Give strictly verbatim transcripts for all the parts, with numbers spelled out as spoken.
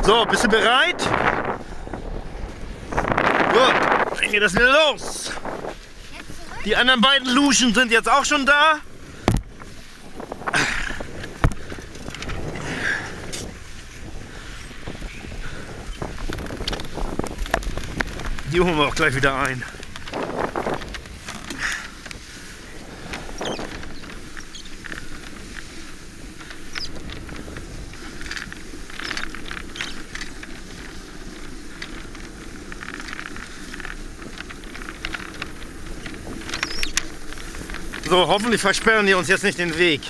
So, bist du bereit? So, dann geht das wieder los. Die anderen beiden Luschen sind jetzt auch schon da. Die holen wir auch gleich wieder ein. So, hoffentlich versperren die uns jetzt nicht den Weg.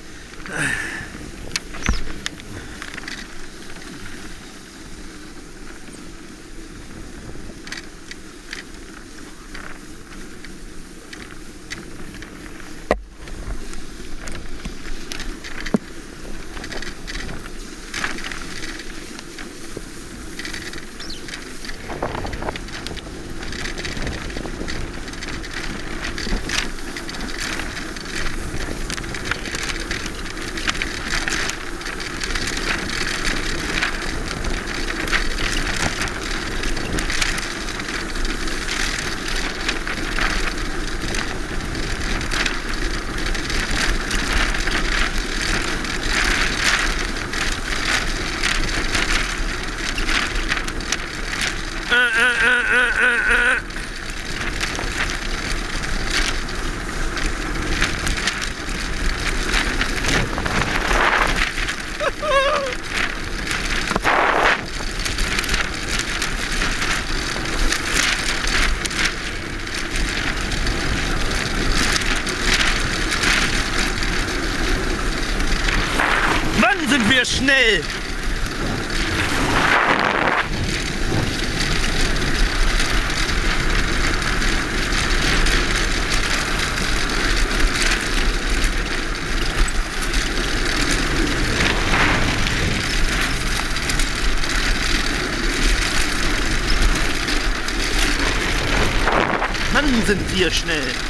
Mann, sind wir schnell! Mann, sind wir schnell!